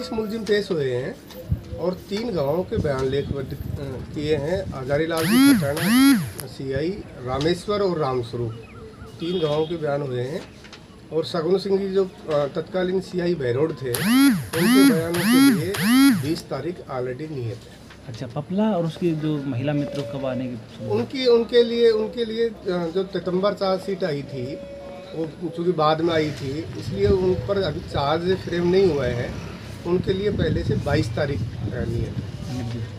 20 मुलजिम पेश हुए हैं और 3 गवाहों के बयान लेखबद्ध किए हैं। हजारीलाल जी पटाना, सीआई रामेश्वर और रामस्वरूप, 3 गवाहों के बयान हुए हैं। और सगुन सिंह जी जो तत्कालीन सीआई बहरोड थे, उनके बयानों के लिए 20 तारीख ऑलरेडी नियत है। अच्छा, पपला और उसकी जो महिला मित्र कब आने की? उनके लिए जो सितंबर चार्जशीट आई थी वो चूँकि बाद में आई थी, इसलिए उन पर अभी चार्ज फ्रेम नहीं हुआ है। उनके लिए पहले से 22 तारीख नियत है।